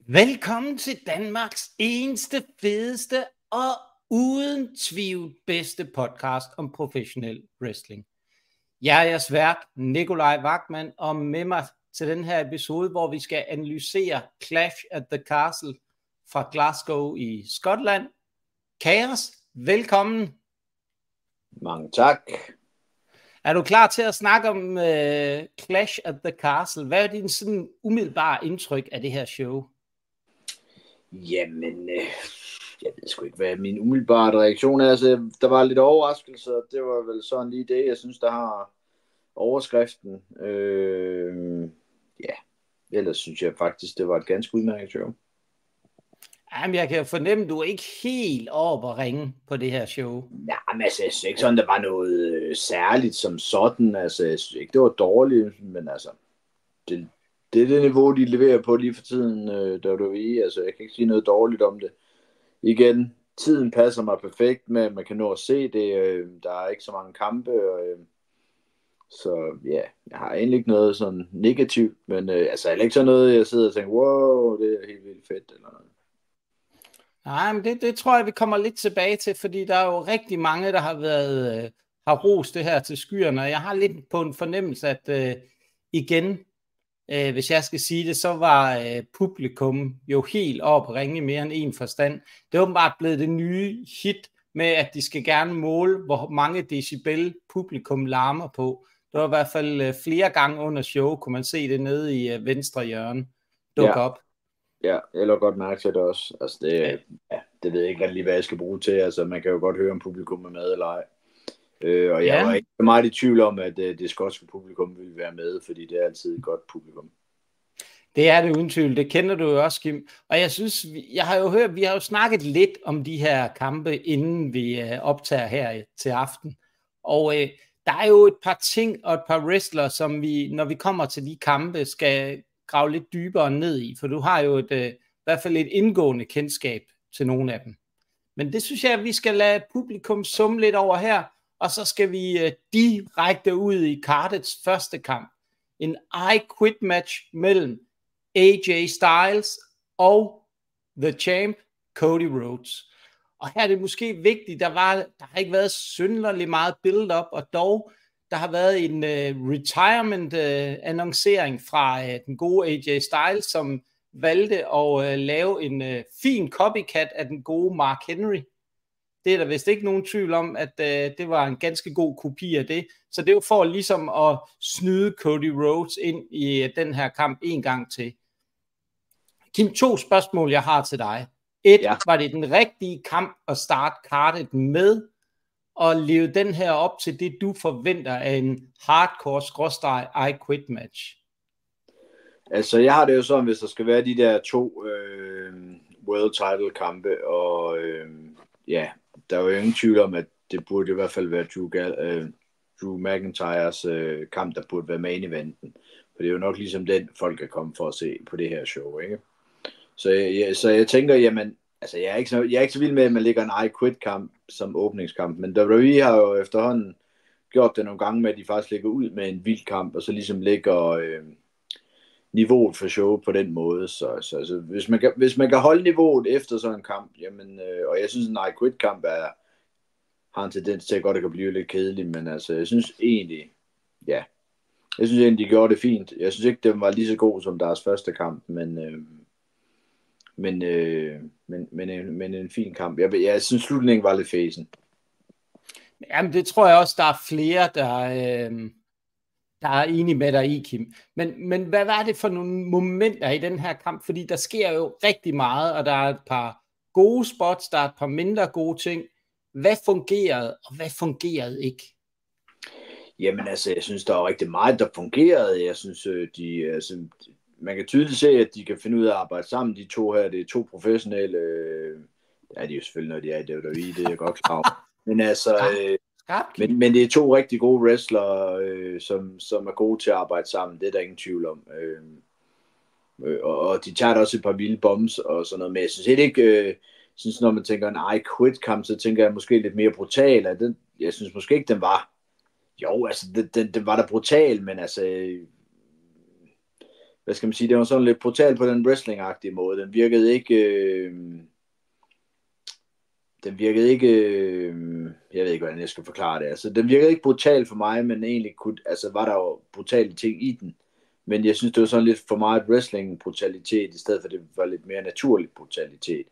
Velkommen til Danmarks eneste, fedeste og uden tvivl bedste podcast om professionel wrestling. Jeg er jeres vært, Nikolaj Wachmann, og med mig til den her episode, hvor vi skal analysere Clash at the Castle fra Glasgow i Skotland. Kaos, velkommen. Mange tak. Er du klar til at snakke om Clash at the Castle? Hvad er din sådan umiddelbare indtryk af det her show? Jamen, jeg ved sgu ikke, hvad min umiddelbare reaktion er. Altså, der var lidt overraskelse, og det var vel sådan lige det, jeg synes, der har overskriften. Ellers synes jeg faktisk, det var et ganske udmærket show. Jamen, jeg kan fornemme, at du er ikke helt oppe at ringe på det her show. Ja, men altså, jeg synes ikke sådan, der var noget særligt som sådan. Altså, jeg synes ikke, det var dårligt, men altså, det er det niveau, de leverer på lige for tiden, WWE. Altså, jeg kan ikke sige noget dårligt om det. Igen, tiden passer mig perfekt med, at man kan nå at se det. Der er ikke så mange kampe, så ja, jeg har egentlig ikke noget sådan negativt, men altså, heller ikke sådan noget, jeg sidder og tænker, wow, det er helt vildt fedt, eller noget. Nej, men det tror jeg, vi kommer lidt tilbage til, fordi der er jo rigtig mange, der har rost det her til skyerne, og jeg har lidt på en fornemmelse, at igen, hvis jeg skal sige det, så var publikum jo helt oppe at ringe mere end en forstand. Det er åbenbart blevet det nye hit med, at de skal gerne måle, hvor mange decibel publikum larmer på. Det var i hvert fald flere gange under show, kunne man se det nede i venstre hjørne dukke op. Ja, jeg lå godt mærke til det også. Altså det ved jeg ikke lige, hvad jeg skal bruge til. Altså, man kan jo godt høre, om publikum er med eller ej. Og jeg var ikke meget i tvivl om, at det skotske publikum ville være med, fordi det er altid et godt publikum. Det er det uden tvivl. Det kender du jo også, Kim. Og jeg synes, jeg har jo hørt, vi har jo snakket lidt om de her kampe, inden vi optager her til aften. Og der er jo et par ting og et par wrestlere, som vi, når vi kommer til de kampe, skal grave lidt dybere ned i. For du har jo i hvert fald et indgående kendskab til nogle af dem. Men det synes jeg, at vi skal lade publikum summe lidt over her. Og så skal vi direkte ud i cardets første kamp. En I Quit match mellem AJ Styles og The Champ, Cody Rhodes. Og her er det måske vigtigt, der har ikke været synderligt meget build-up, og dog, der har været en retirement-annoncering fra den gode AJ Styles, som valgte at lave en fin copycat af den gode Mark Henry. Det er der vist ikke nogen tvivl om, at det var en ganske god kopi af det. Så det er jo for ligesom at snyde Cody Rhodes ind i den her kamp en gang til. Kim, 2 spørgsmål, jeg har til dig. 1. Ja. Var det den rigtige kamp at starte kartet med, og leve den her op til det, du forventer af en hardcore I Quit match? Altså, jeg har det jo sådan, hvis der skal være de der 2 world title kampe, og der er jo ingen tvivl om, at det burde i hvert fald være Drew McIntyres kamp, der burde være main eventen. For det er jo nok ligesom den, folk er kommet for at se på det her show, ikke? Så jeg tænker, jamen, altså jeg er ikke så vild med, at man lægger en I Quit kamp som åbningskamp, men WWE har jo efterhånden gjort det nogle gange med, at de faktisk lægger ud med en vild kamp, og så ligesom lægger niveauet for show på den måde. Så hvis man kan holde niveauet efter sådan en kamp, jamen, og jeg synes, en I Quit kamp har en tendens til at godt kan blive lidt kedelig, men altså, jeg synes egentlig, de gjorde det fint. Jeg synes ikke, den var lige så god som deres første kamp, men en fin kamp. Jeg synes, slutningen var lidt fæsen. Jamen, det tror jeg også, der er flere, der er enige med dig i, Kim. Men hvad var det for nogle momenter i den her kamp? Fordi der sker jo rigtig meget, og der er et par gode spots, der er et par mindre gode ting. Hvad fungerede, og hvad fungerede ikke? Jamen altså, jeg synes, der er rigtig meget, der fungerede. Jeg synes, man kan tydeligt se, at de kan finde ud af at arbejde sammen. De 2 her, det er 2 professionelle. Ja, de er jo selvfølgelig, når de er i WWE, det er jeg godt klar over. Men altså, men det er 2 rigtig gode wrestlere, som er gode til at arbejde sammen. Det er der ingen tvivl om. Og de tager da også et par vilde bombs og sådan noget. Men jeg synes ikke, synes, når man tænker en I Quit kamp, så tænker jeg måske lidt mere brutal. Jeg synes måske ikke, den var. Jo, altså, den var da brutal, men altså, hvad skal man sige, det var sådan lidt brutal på den wrestling-agtige måde. Den virkede ikke, jeg ved ikke, hvordan jeg skal forklare det. Altså, den virkede ikke brutal for mig, men egentlig var der jo brutale ting i den. Men jeg synes, det var sådan lidt for meget wrestling-brutalitet, i stedet for det var lidt mere naturlig brutalitet.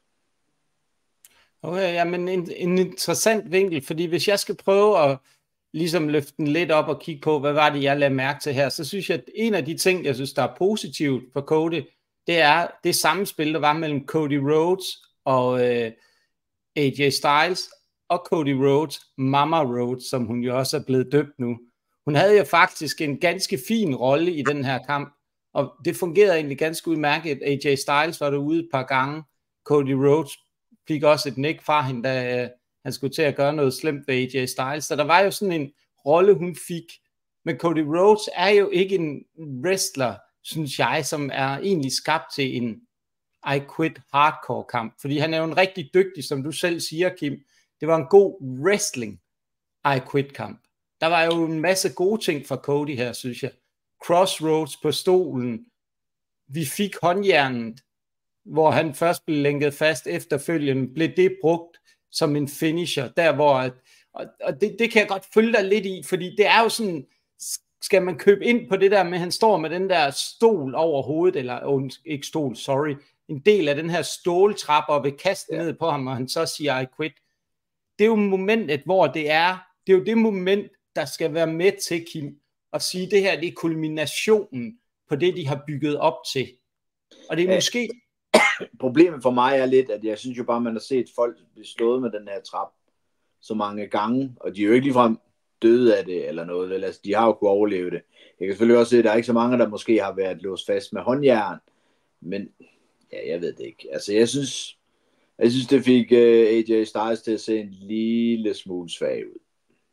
Okay, ja, men en interessant vinkel, fordi hvis jeg skal prøve at ligesom løfte den lidt op og kigge på, hvad var det, jeg lagde mærke til her, så synes jeg, at en af de ting, jeg synes, der er positivt for Cody, det er det samspil, der var mellem Cody Rhodes og AJ Styles, og Cody Rhodes, Mama Rhodes, som hun jo også er blevet døbt nu. Hun havde jo faktisk en ganske fin rolle i den her kamp, og det fungerede egentlig ganske udmærket. AJ Styles var derude et par gange, Cody Rhodes fik også et nik fra hende, da han skulle til at gøre noget slemt ved AJ Styles. Så der var jo sådan en rolle, hun fik. Men Cody Rhodes er jo ikke en wrestler, synes jeg, som er egentlig skabt til en I Quit hardcore kamp. Fordi han er jo en rigtig dygtig, som du selv siger, Kim. Det var en god wrestling I Quit kamp. Der var jo en masse gode ting fra Cody her, synes jeg. Crossroads på stolen. Vi fik håndjernet, hvor han først blev lænket fast, efterfølgende blev det brugt som en finisher, der hvor, og det kan jeg godt følge dig lidt i, fordi det er jo sådan, skal man købe ind på det der med, at han står med den der stol over hovedet, eller ikke stol, sorry, en del af den her ståltrappe, og vil kaste ned på ham, og han så siger, I quit. Det er jo momentet, hvor det er jo det moment, der skal være med til, Kim, at sige, det her, det er kulminationen på det, de har bygget op til. Og det er måske... Problemet for mig er lidt, at jeg synes jo bare, man har set folk blive slået med den her trap så mange gange, og de er jo ikke ligefrem døde af det eller noget, vel? Altså, de har jo kunnet overleve det. Jeg kan selvfølgelig også se, at der er ikke så mange, der måske har været låst fast med håndjern, men ja, jeg ved det ikke. Altså, jeg synes det fik AJ Styles til at se en lille smule svag ud.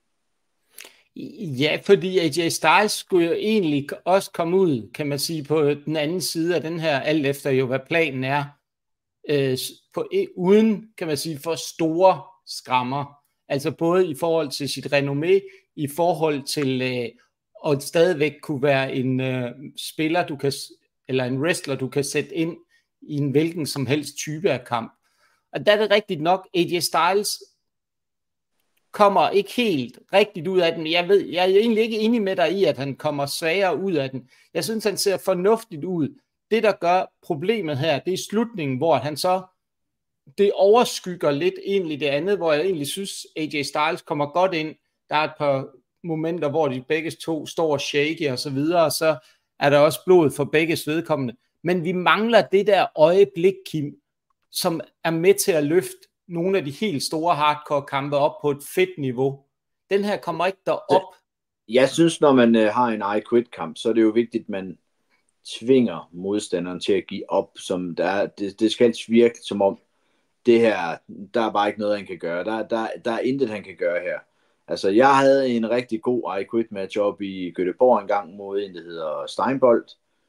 Ja, fordi AJ Styles skulle jo egentlig også komme ud, kan man sige, på den anden side af den her, alt efter jo, hvad planen er, uden, kan man sige, for store skrammer. Altså både i forhold til sit renommé, i forhold til at stadigvæk kunne være en spiller, eller en wrestler, du kan sætte ind i en hvilken som helst type af kamp. Og der er det rigtigt nok, AJ Styles kommer ikke helt rigtigt ud af den. Jeg er egentlig ikke enig med dig i, at han kommer svagere ud af den. Jeg synes, han ser fornuftigt ud. Det, der gør problemet her, det er slutningen, hvor han så, det overskygger lidt egentlig det andet, hvor jeg egentlig synes, AJ Styles kommer godt ind. Der er et par momenter, hvor de begge to står shaky og så videre, og så er der også blod for begges vedkommende. Men vi mangler det der øjeblik, Kim, som er med til at løfte nogle af de helt store hardcore kampe op på et fedt niveau. Den her kommer ikke derop. Jeg synes, når man har en I Quit kamp, så er det jo vigtigt, at man tvinger modstanderen til at give op. Som det skal virke som om, det her, der er bare ikke noget, han kan gøre. Der er intet, han kan gøre her. Altså, jeg havde en rigtig god I Quit match op i Göteborg en gang mod en, der hedder Steinbold.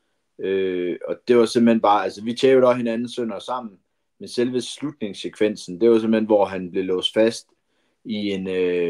Og det var simpelthen bare, altså vi tævede også hinanden sønder sammen. Men selve slutningssekvensen, det var simpelthen, hvor han blev låst fast i en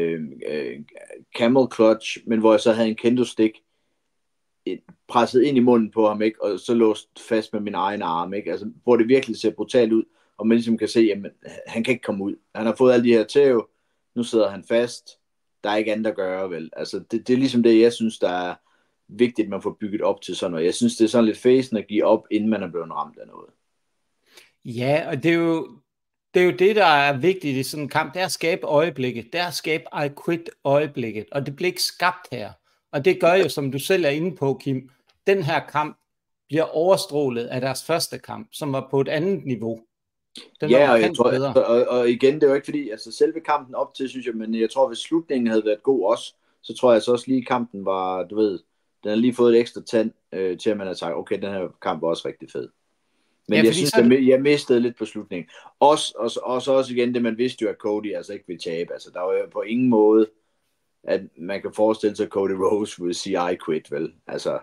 camel clutch, men hvor jeg så havde en kendo stick presset ind i munden på ham, ikke? Og så låst fast med min egen arm, ikke? Altså, hvor det virkelig ser brutalt ud, og man ligesom kan se, at han kan ikke komme ud. Han har fået alle de her tæv, nu sidder han fast, der er ikke andet at gøre, vel? Altså, det er ligesom det, jeg synes, der er vigtigt, at man får bygget op til sådan noget. Jeg synes, det er sådan lidt fæsen at give op, inden man er blevet ramt af noget. Ja, og det er jo det, der er vigtigt i sådan en kamp, det er at skabe øjeblikket, det er at skabe I Quit øjeblikket, og det bliver ikke skabt her. Og det gør jo, som du selv er inde på, Kim, den her kamp bliver overstrålet af deres første kamp, som var på et andet niveau. Ja, og jeg tror, og igen, det er jo ikke fordi, altså selve kampen op til, synes jeg, men jeg tror, hvis slutningen havde været god også, så tror jeg så også lige kampen var, du ved, den har lige fået et ekstra tand til, at man har sagt, okay, den her kamp var også rigtig fed. Men ja, jeg synes, jeg mistede lidt på slutningen. Også igen det, man vidste jo, at Cody altså ikke ville tabe. Altså, der var jo på ingen måde, at man kan forestille sig, at Cody Rhodes ville sige, I quit, vel? Altså.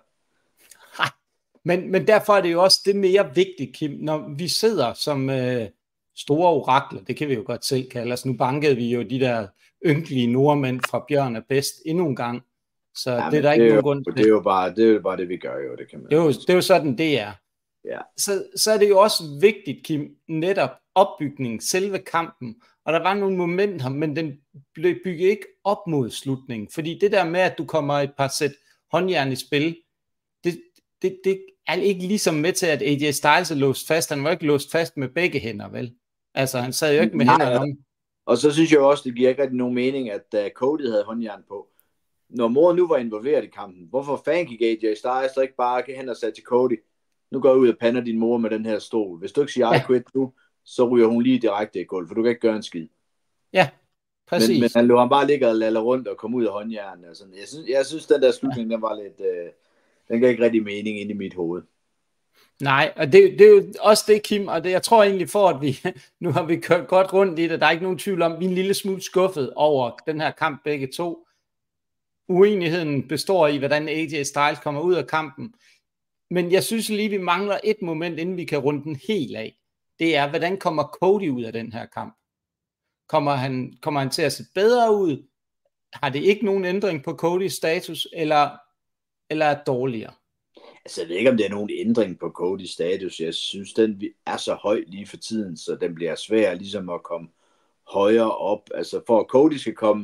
Men derfor er det jo også det mere vigtigt, Kim, når vi sidder som store orakler, det kan vi jo godt selv kalde os. Nu bankede vi jo de der ynkelige nordmænd fra Bjørn er bedst endnu en gang. Så Ja, det er der ikke nogen grund til. Det er jo bare det, vi gør jo. Det kan man det er jo sådan, det er. Ja. Så er det jo også vigtigt, Kim, netop opbygningen, selve kampen. Og der var nogle momenter, men den blev bygget ikke op mod slutningen. Fordi det der med, at du kommer et par sæt håndjern i spil, det er ikke ligesom med til, at AJ Styles er låst fast. Han var ikke låst fast med begge hænder, vel? Altså, han sad jo ikke med hænderne om. Og så synes jeg også, det giver ikke rigtig nogen mening, at Cody havde håndjern på. Når mor nu var involveret i kampen, hvorfor fanden gik AJ Styles så ikke bare hen og sagde til Cody, nu går jeg ud og pander din mor med den her stol. Hvis du ikke siger, I quit nu, så ryger hun lige direkte i gulv, for du kan ikke gøre en skid. Ja, præcis. Men han lå ham bare ligge og lalle rundt og komme ud af håndjern. Altså, jeg synes, den der slutning, den var lidt... den gav ikke rigtig mening ind i mit hoved. Nej, og det er jo også det, Kim, og det, jeg tror egentlig for, at vi nu har vi kørt godt rundt i det, der er ikke nogen tvivl om, vi er en lille smule skuffet over den her kamp begge to. Uenigheden består i, hvordan AJ Styles kommer ud af kampen, men jeg synes lige, vi mangler et moment, inden vi kan runde den helt af. Det er, hvordan kommer Cody ud af den her kamp? Kommer han til at se bedre ud? Har det ikke nogen ændring på Codys status, eller dårligere? Altså, jeg ved ikke, om det er nogen ændring på Codys status. Jeg synes, den er så høj lige for tiden, så den bliver svær ligesom at komme højere op. Altså, for at Cody skal komme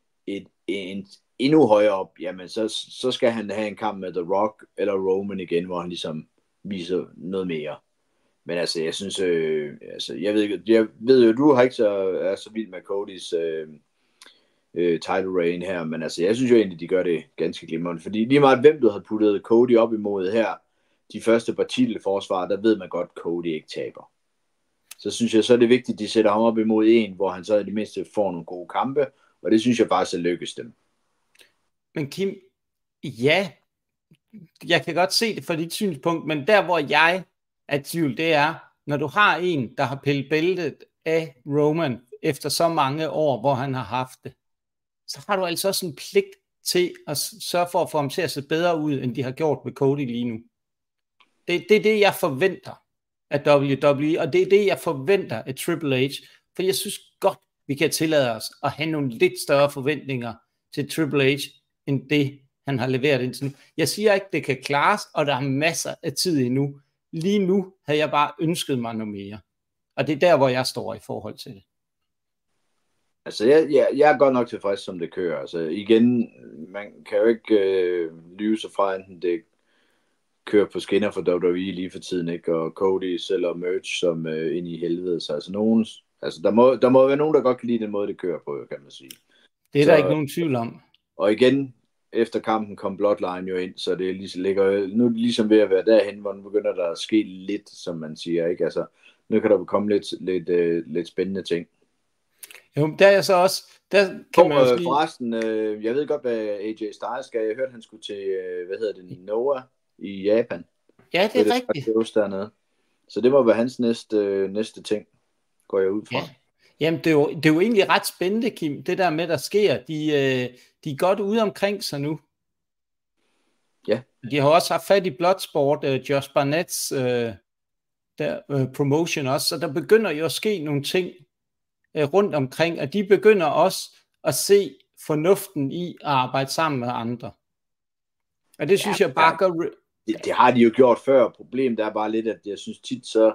endnu højere op, jamen, så skal han have en kamp med The Rock eller Roman igen, hvor han ligesom viser noget mere. Men altså, jeg synes, jeg ved jo, du har ikke er så vild med Codys title reign her, men altså, jeg synes jo egentlig, de gør det ganske glimrende, fordi lige meget hvem du havde puttet Cody op imod her, de første par titelforsvar, der ved man godt, Cody ikke taber. Så synes jeg, så er det vigtigt, at de sætter ham op imod en, hvor han så i det mindste får nogle gode kampe, og det synes jeg faktisk er lykkes dem. Men Kim, ja, jeg kan godt se det fra dit synspunkt, men der hvor jeg er tvivl, det er, når du har en, der har pillet bæltet af Roman efter så mange år, hvor han har haft det, så har du altså også en pligt til at sørge for at få ham til at se bedre ud, end de har gjort med Cody lige nu. Det er det, jeg forventer af WWE, og det er det, jeg forventer af Triple H, for jeg synes godt, vi kan tillade os at have nogle lidt større forventninger til Triple H, end det, han har leveret indtil nu. Jeg siger ikke, det kan klares, og der er masser af tid endnu. Lige nu havde jeg bare ønsket mig noget mere. Og det er der, hvor jeg står i forhold til det. Altså, jeg er godt nok tilfreds, som det kører. Altså, igen, man kan jo ikke lyve sig fra, enten det kører på skinner for WWE lige for tiden, ikke? Og Cody sælger merch som ind i helvede. Så altså, der må være nogen, der godt kan lide den måde, det kører på, kan man sige. Det er der ikke nogen tvivl om. Og igen, efter kampen kom Bloodline jo ind, så det ligger nu ligesom ved at være derhen, hvor nu begynder der at ske lidt, som man siger, ikke? Altså, nu kan der komme lidt spændende ting. Jo, der er så også... Der kan man også forresten, jeg ved godt, hvad AJ Styles skal. Jeg hørte, han skulle til, Noah i Japan. Ja, det er rigtigt. Dernede. Så det må være hans næste ting, går jeg ud fra. Ja. Jamen, det er jo egentlig ret spændende, Kim, det der med, der sker. De er godt ude omkring sig nu. Ja. De har også haft fat i Bloodsport, Josh Barnett's promotion også, så der begynder jo at ske nogle ting rundt omkring, og de begynder også at se fornuften i at arbejde sammen med andre. Og det synes jeg bare gør... Det har de jo gjort før. Problemet er bare lidt, at jeg synes tit, så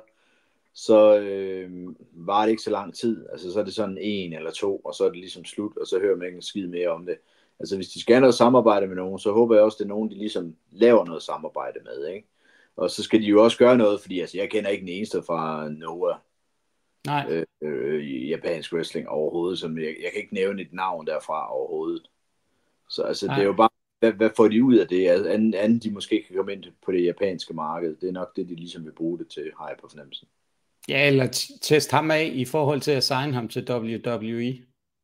var det ikke så lang tid. Altså, så er det sådan 1 eller 2, og så er det ligesom slut, og så hører man ikke en skid mere om det. Altså, hvis de skal have noget samarbejde med nogen, så håber jeg også, det er nogen, de ligesom laver noget samarbejde med, ikke? Og så skal de jo også gøre noget, fordi altså, jeg kender ikke den eneste fra Noah. Nej. Japansk wrestling overhovedet, som jeg kan ikke nævne et navn derfra overhovedet. Så altså, det er jo bare, hvad får de ud af det? Altså, anden de måske kan komme ind på det japanske marked, det er nok det, de ligesom vil bruge det til, har jeg på fornemmelsen. Ja, eller teste ham af i forhold til at signe ham til WWE.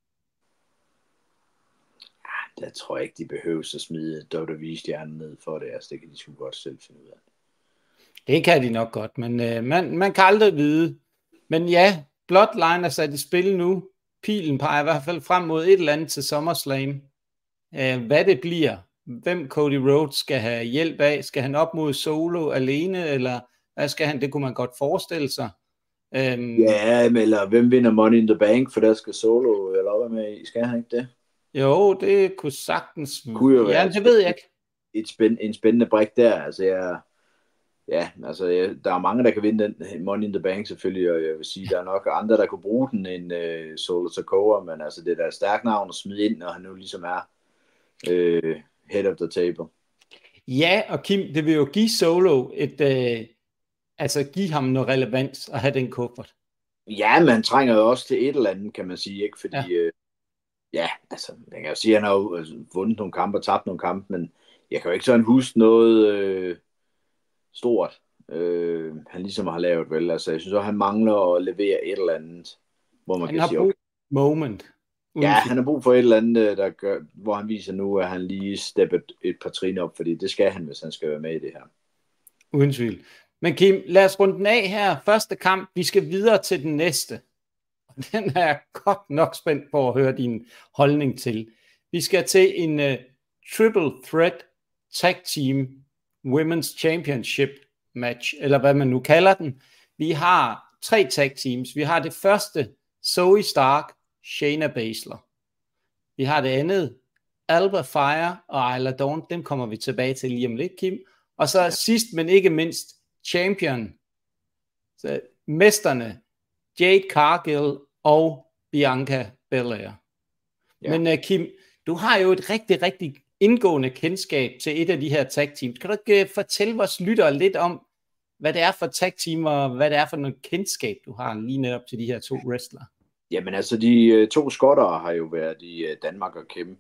Der tror jeg ikke, de behøver at smide WWE-stjernen ned for det. Altså, det kan de sgu godt selv finde ud af. Det kan de nok godt, men man kan aldrig vide. Men ja, Bloodline er sat i spil nu. Pilen peger i hvert fald frem mod et eller andet til SummerSlam. Hvad det bliver, hvem Cody Rhodes skal have hjælp af, skal han op mod Solo alene, eller hvad skal han, det kunne man godt forestille sig. Ja, eller hvem vinder Money in the Bank, for der skal Solo eller op med, skal han ikke det? Jo, det kunne sagtens... Kunne jo Ja, være det ved jeg ikke. en spændende brik der. Altså, der er mange, der kan vinde den Money in the Bank selvfølgelig, og jeg vil sige, der er nok andre, der kunne bruge den end Solo Sikoa, men altså, det er da et stærkt navn at smide ind, når han nu ligesom er head of the table. Ja, og Kim, det vil jo give Solo altså give ham noget relevans at have den kuffert. Ja, men han trænger jo også til et eller andet, kan man sige, ikke? Fordi, altså, man kan jo sige, at han har jo vundet nogle kampe og tabt nogle kampe, men jeg kan jo ikke sådan huske noget stort, han ligesom har lavet, vel? Altså, jeg synes også, han mangler at levere et eller andet, hvor man Han kan har sige, brug okay, moment. ja, han har brug for et eller andet, der gør, hvor han viser nu, at han lige steppet et par trin op, fordi det skal han, hvis han skal være med i det her. Uden tvivl. Men Kim, lad os runde den af her. Første kamp, vi skal videre til den næste. Den er jeg godt nok spændt på at høre din holdning til. Vi skal til en triple threat tag team women's championship match, eller hvad man nu kalder den. Vi har 3 tag teams. Vi har det første, Zoe Stark, Shayna Baszler. Vi har det andet, Alba Fire og Isla Dawn. Dem kommer vi tilbage til lige om lidt, Kim. Og så sidst, men ikke mindst, champion, så mesterne, Jade Cargill og Bianca Belair. Ja. Men Kim, du har jo et rigtig, rigtig indgående kendskab til et af de her tag teams. Kan du ikke fortælle vores lyttere lidt om, hvad det er for tag team, og hvad det er for noget kendskab, du har lige netop til de her 2 wrestlere? Jamen altså, de 2 skottere har jo været i Danmark og kæmpe.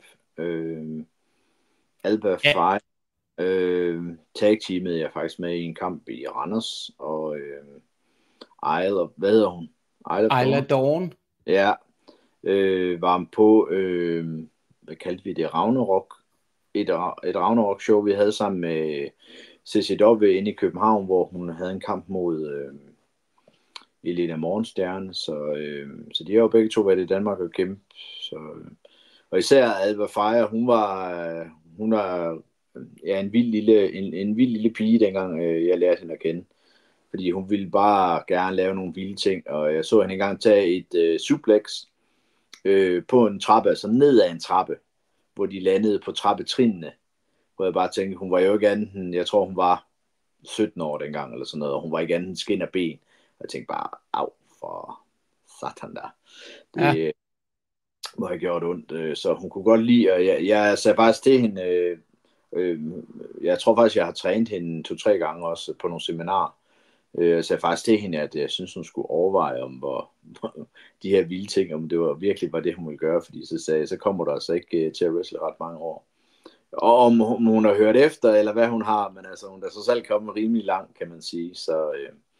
Alba Fire tag-teamet er faktisk med i en kamp i Randers, og Isla, hvad hedder hun? Isla Dawn. Ja, var på, hvad kaldte vi det, Ragnarok, et Ragnarok-show, vi havde sammen med CCW inde i København, hvor hun havde en kamp mod Elena Morgenstjerne, så de har jo begge to været i Danmark og kæmpe. Og især Alba Fire, hun var en vild lille pige, dengang jeg lærte hende at kende. Fordi hun ville bare gerne lave nogle vilde ting, og jeg så hende engang tage et suplex på en trappe, altså ned ad en trappe, hvor de landede på trappetrinene. Hvor jeg bare tænkte, hun var jo ikke andet, jeg tror hun var 17 år dengang, eller sådan noget, og hun var ikke andet skin og ben. Og jeg tænkte bare, af for satan der. Det må have gjort ondt, så hun kunne godt lide, og jeg sagde faktisk til hende, jeg tror faktisk, jeg har trænet hende 2-3 gange også på nogle seminarer. Jeg sagde faktisk til hende, at jeg synes, hun skulle overveje, om hvor de her vilde ting, om det virkelig var det, hun ville gøre, fordi så sagde jeg, så kommer du altså ikke til at wrestle ret mange år. Og om hun har hørt efter, eller hvad hun har, men altså, hun er så selv kommet rimelig langt, kan man sige. Så,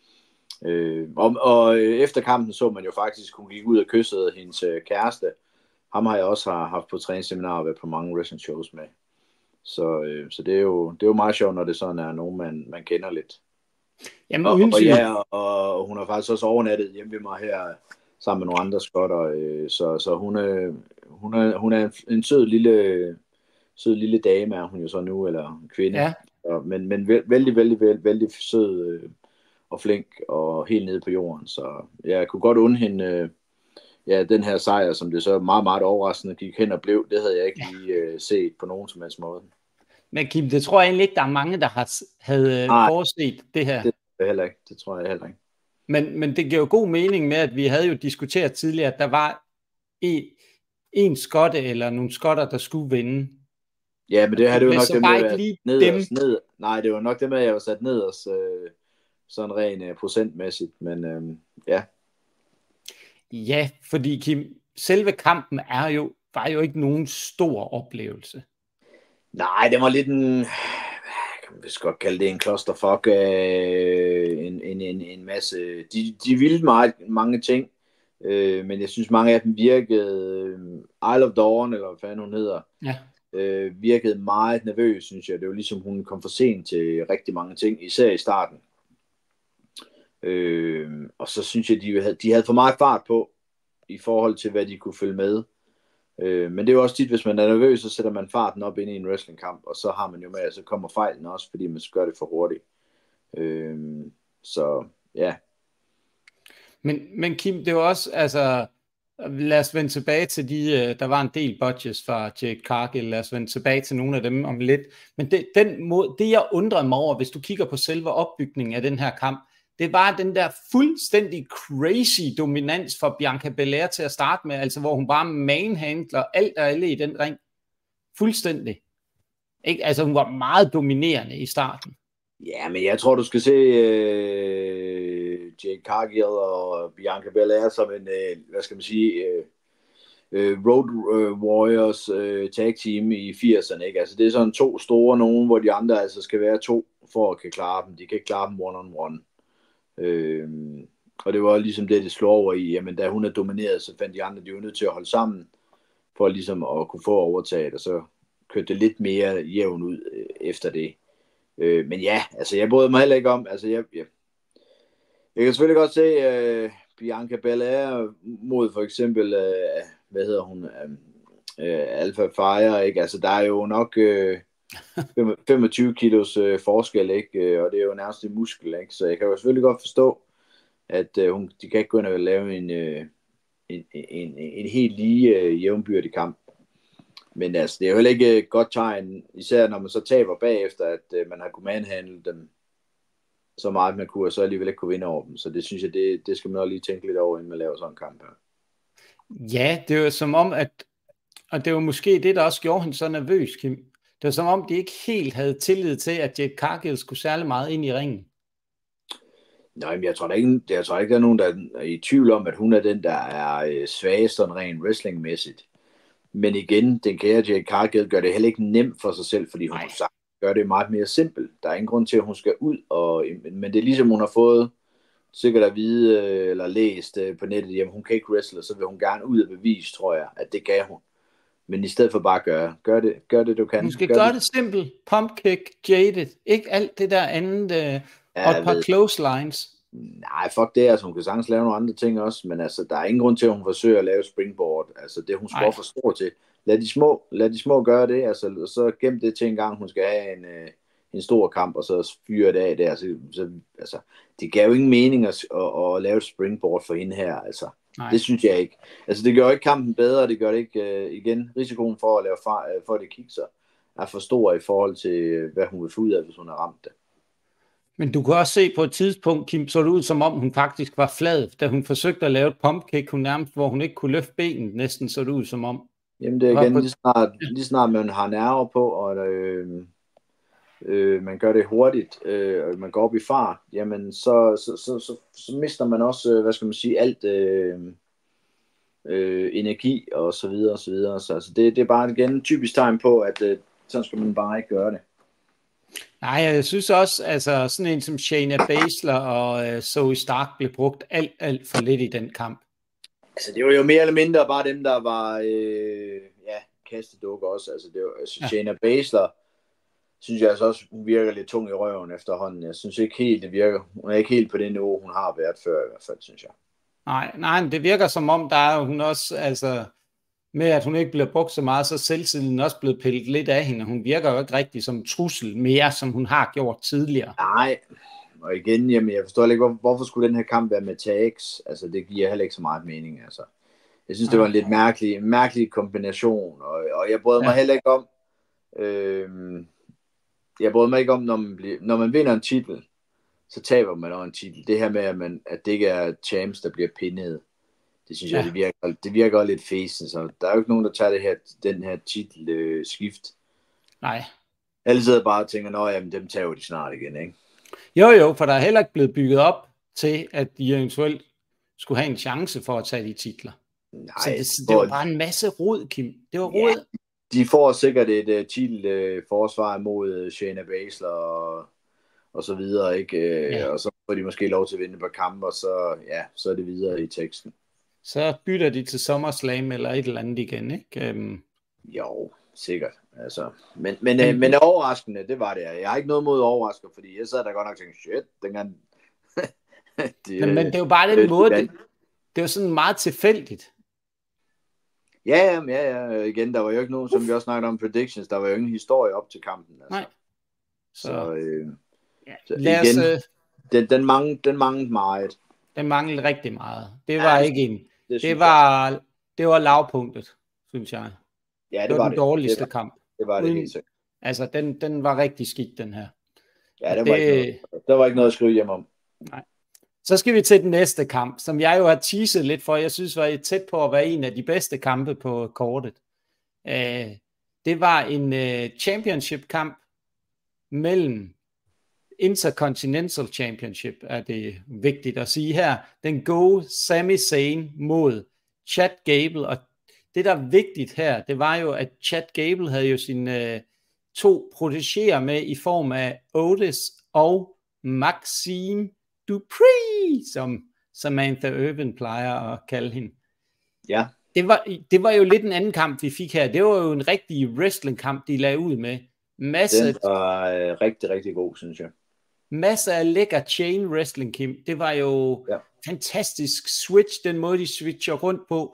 og efter kampen så man jo faktisk, hun gik ud og kyssede hendes kæreste. Ham har jeg også haft på træningsseminarer og været på mange wrestling shows med. Så det er jo meget sjovt, når det sådan er nogen, man kender lidt. Jamen, og hun har faktisk også overnattet hjemme ved mig her, sammen med nogle andre skotter. Så hun er en sød lille dame, er hun jo så nu, eller kvinde. Ja. Men vældig sød og flink, og helt nede på jorden. Så jeg kunne godt unde hende den her sejr, som det så meget, meget overraskende gik hen og blev. Det havde jeg ikke lige set på nogen som helst måde. Men Kim, det tror jeg egentlig ikke, der er mange, der havde forudset det her. Det tror jeg heller ikke. Men det giver jo god mening med, at vi havde jo diskuteret tidligere, at der var en skotte eller nogle skotter, der skulle vinde. Ja, men det havde det jo nok dem, der Nej, det var nok dem, jeg var sat ned sådan rent procentmæssigt, men ja. Ja, fordi Kim, selve kampen var jo ikke nogen stor oplevelse. Nej, det var lidt en, kan man vist godt kalde det en clusterfuck, en masse, de ville meget mange ting, men jeg synes mange af dem virkede, Isle of Dawn, eller hvad fanden hun hedder, virkede meget nervøs, synes jeg. Det var ligesom, hun kom for sent til rigtig mange ting, især i starten. Og så synes jeg, de havde for meget fart på, i forhold til, hvad de kunne følge med. Men det er jo også tit, hvis man er nervøs, så sætter man farten op ind i en wrestlingkamp, og så har man jo med, at så kommer fejlen også, fordi man gør det for hurtigt. Så ja. Men Kim, det er jo også, altså, Lad os vende tilbage til der var en del budgets fra Jake Cargill, lad os vende tilbage til nogle af dem om lidt. Men det jeg undrede mig over, hvis du kigger på selve opbygningen af den her kamp, det var den der fuldstændig crazy dominans for Bianca Belair til at starte med, altså hvor hun bare manhandler alt og alle i den ring. Fuldstændig. Ikke? Altså hun var meget dominerende i starten. Ja, men jeg tror, du skal se Jade Cargill og Bianca Belair som en, hvad skal man sige, Road Warriors tag team i 80'erne. Ikke? Altså det er sådan 2 store nogen, hvor de andre altså skal være 2 for at kan klare dem. De kan ikke klare dem one-on-one. Og det var ligesom det slår over i, jamen da hun er domineret, så fandt de andre, de var nødt til at holde sammen, for ligesom at kunne få overtaget, og så kørte det lidt mere jævn ud efter det. Men ja, altså jeg bryder mig heller ikke om, altså jeg kan selvfølgelig godt se Bianca Belair mod for eksempel, hvad hedder hun, Alpha Fire, ikke? Altså der er jo nok 25 kilos forskel, ikke? Og det er jo nærmest en muskel, ikke? Så jeg kan jo selvfølgelig godt forstå, at de kan ikke gå ind og lave en helt lige jævnbyrdig kamp. Men altså, det er jo heller ikke et godt tegn, især når man så taber bagefter, at man har kunnet manhandle dem så meget, man kunne, og så alligevel ikke kunne vinde over dem. Så det synes jeg, det skal man også lige tænke lidt over, inden man laver sådan en kamp her. Ja, det var som om, og det var måske det, der også gjorde hende så nervøs, Kim. Det var som om, de ikke helt havde tillid til, at Jade Cargill skulle særlig meget ind i ringen. Nej, men jeg tror ikke, der er nogen, der er i tvivl om, at hun er den, der er svagest sådan rent wrestlingmæssigt. Men igen, den kære Jade Cargill gør det heller ikke nemt for sig selv, fordi hun gør det meget mere simpelt. Der er ingen grund til, at hun skal ud, men det er ligesom, hun har fået sikkert at vide eller læst på nettet, jamen hun kan ikke wrestle, så vil hun gerne ud og bevise, tror jeg, at det gav hun. Men i stedet for bare gør det du kan. Hun skal gøre det simpelt. Pump kick, jaded, ikke alt det der andet, og et par clotheslines. Nej, fuck det, altså hun kan sagtens lave nogle andre ting også, men altså der er ingen grund til, at hun forsøger at lave springboard, altså det hun skal for stor til. Lad de små gøre det, altså så gem det til en gang, hun skal have en stor kamp, og så fyre det af der, så altså, det gav jo ingen mening at lave et springboard for hende her, altså. Nej. Det synes jeg ikke. Altså det gør jo ikke kampen bedre, det gør det ikke, igen, risikoen for at lave for at det kigger er for stor i forhold til, hvad hun vil få ud af, hvis hun har ramt det. Men du kan også se på et tidspunkt, Kim, så det ud som om hun faktisk var flad, da hun forsøgte at lave et pumpkick, hun nærmest, hvor hun ikke kunne løfte benet, næsten så det ud som om. Jamen det er igen, lige snart man har nerver på, og man gør det hurtigt, og man går op i fart, jamen så mister man også, hvad skal man sige, alt energi og så videre og så videre. Så altså, det er bare igen typisk tegn på, at sådan skal man bare ikke gøre det. Nej, jeg synes også, altså sådan en som Shayna Baszler og Zoe Stark blev brugt alt for lidt i den kamp. Altså det var jo mere eller mindre bare dem, der var kastedukker også. Altså det var Shayna Baszler, synes jeg altså også, hun virker lidt tung i røven efterhånden. Jeg synes ikke helt, det virker. Hun er ikke helt på det niveau, hun har været før i hvert fald, synes jeg. Nej, det virker som om, der er hun også, altså med at hun ikke bliver brugt så meget, så selvtilliden også blevet pillet lidt af hende. Hun virker jo ikke rigtig som trussel mere, som hun har gjort tidligere. Nej, og igen, jamen, jeg forstår ikke, hvorfor skulle den her kamp være med tags? Altså, det giver heller ikke så meget mening, altså. Jeg synes, det var en lidt mærkelig kombination, og jeg brød mig heller ikke om, når man vinder en titel, så taber man også en titel. Det her med, at det ikke er champs, der bliver pindet, det synes jeg, det virker lidt fesen, så der er jo ikke nogen, der tager den her titel skift. Nej. Alle sidder bare og tænker, jamen dem tager de snart igen, ikke? Jo, for der er heller ikke blevet bygget op til, at de eventuelt skulle have en chance for at tage de titler. Nej. Så det var bare en masse rod, Kim. Det var rod. Ja, de får sikkert et titelforsvar mod Shayna Baszler og så videre, ikke? Og så får de måske lov til at vinde på kamp, og så er det videre i teksten. Så bytter de til SummerSlam eller et eller andet igen, ikke? Jo, sikkert. Altså, men overraskende, det var det. Jeg har ikke noget mod overrasker, fordi jeg sad der godt nok og tænkte, shit, dengang... men det er jo bare den måde, det var sådan meget tilfældigt. Ja, igen, der var jo ikke nogen, som vi også snakkede om predictions, der var jo ingen historie op til kampen. Altså. Nej. Så igen, den manglede meget. Den manglede rigtig meget. Det var ikke en... Det var det var lavpunktet, synes jeg. Ja, Det det var var den det. dårligste kamp. Det var det helt Uden, sikkert. altså, den var rigtig skidt, den her. Ja, Og det var ikke noget. Der var ikke noget at skrive hjem om. Nej. Så skal vi til den næste kamp, som jeg jo har teaset lidt for. Jeg synes var tæt på at være en af de bedste kampe på kortet. Det var en championship-kamp mellem Intercontinental Championship, er det vigtigt at sige her. Den gode Sami Zayn mod Chad Gable. Og det, der er vigtigt her, det var jo, at Chad Gable havde jo sine 2 protegéer med i form af Otis og Maxime Dupree, som Samantha Irvin plejer at kalde hende. Ja. Det var jo lidt en anden kamp, vi fik her. Det var jo en rigtig wrestling-kamp, de lagde ud med. Den var rigtig, rigtig god, synes jeg. Masser af lækker chain wrestling, Kim. Det var jo fantastisk switch, den måde de switcher rundt på.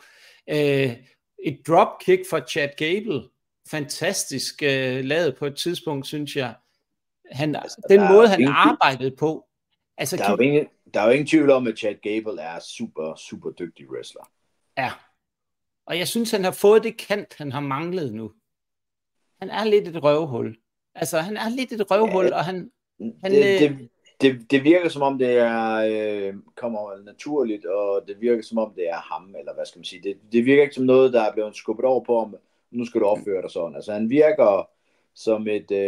Et dropkick fra Chad Gable. Fantastisk lavet på et tidspunkt, synes jeg. Den måde, han arbejdede på. Altså, der er jo ingen tvivl om, at Chad Gable er super, super dygtig wrestler. Ja. Og jeg synes, han har fået det kant, han har manglet nu. Han er lidt et røvhul. Altså, han er lidt et røvhul, og han det virker som om, det er kommer naturligt, og det virker som om, det er ham, eller hvad skal man sige. Det virker ikke som noget, der er blevet skubbet over på ham. Nu skal du opføre dig sådan. Altså, han virker som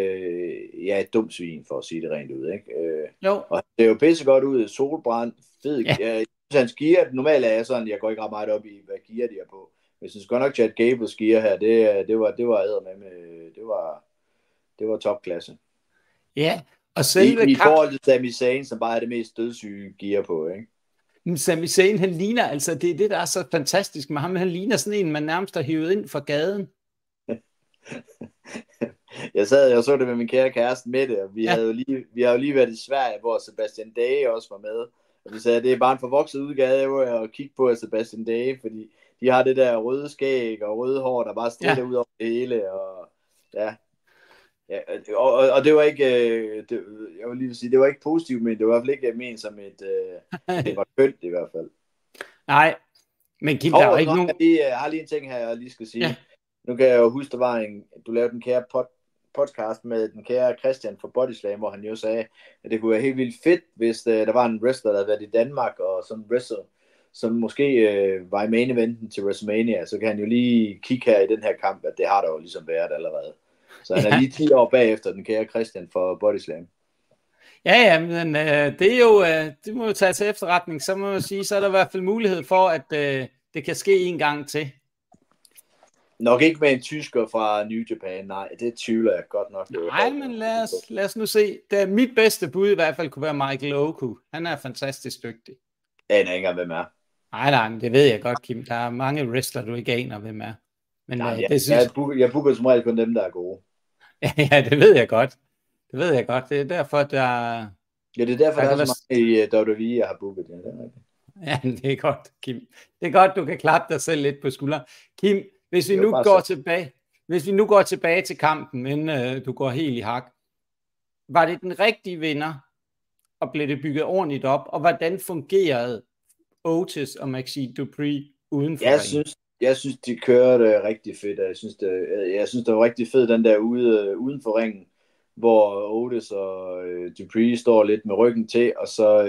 et dumt svin, for at sige det rent ud, ikke? Jo. Og det er jo pisse godt ud, solbrand, fed. Ja. Jeg synes, hans gear, normalt er sådan, jeg går ikke ret meget op i, hvad gear de er på. Jeg synes godt nok, Chad Gables gear her, det var det var topklasse. Ja, og selve I forhold til Sami Zayn, som bare er det mest dødssyge gear på, ikke? Men Sami Zayn, han ligner, altså det er det, der er så fantastisk med ham, han ligner sådan en, man nærmest har hivet ind fra gaden. Jeg så det med min kære kæreste Mette, og vi har jo lige været i Sverige, hvor Sebastian Dage også var med, og vi sagde, at det er bare en forvokset udgave at kigge på Sebastian Dage, fordi de har det der røde skæg og røde hår, der bare strider ud over det hele, og og det var ikke, jeg vil lige sige, det var ikke positivt, men det var i hvert fald ikke ment som det var kønt i hvert fald. Nej, men Kim, der er ikke nogen... Jeg har lige en ting her, jeg lige skal sige. Ja. Nu kan jeg jo huske, der var du lavede den kære podcast med den kære Christian fra Bodyslam, hvor han jo sagde, at det kunne være helt vildt fedt, hvis der var en wrestler, der havde været i Danmark, og som wrestler, som måske var i main eventen til WrestleMania, så kan han jo lige kigge her i den her kamp, at det har der jo ligesom været allerede. Så han er lige 10 år bagefter den kære Christian fra Bodyslam. Ja, men det er jo, det må jo tage til efterretning, så må jeg sige, så er der i hvert fald mulighed for, at det kan ske en gang til. Nok ikke med en tysker fra New Japan, nej, det tvivler jeg godt nok. Nej, men lad os nu se. Mit bedste bud i hvert fald kunne være Michael Oku. Han er fantastisk dygtig. Jeg aner ikke engang, hvem er. Nej, men det ved jeg godt, Kim. Der er mange wrestler, du ikke aner, hvem er. Men, det synes... Jeg booker som regel kun dem, der er gode. Ja, det ved jeg godt. Det er derfor, der... Ja, det er derfor, der er så mange i WWE, jeg har booket. Ja, det er godt, Kim. Det er godt, du kan klappe dig selv lidt på skulderen. Kim, hvis vi nu går tilbage til kampen, inden du går helt i hak, var det den rigtige vinder, og blev det bygget ordentligt op, og hvordan fungerede Otis og Maxime Dupree uden for ringen? Jeg synes, de kørte rigtig fedt. Jeg synes, det var rigtig fedt, den der uden for ringen, hvor Otis og Dupree står lidt med ryggen til, og så,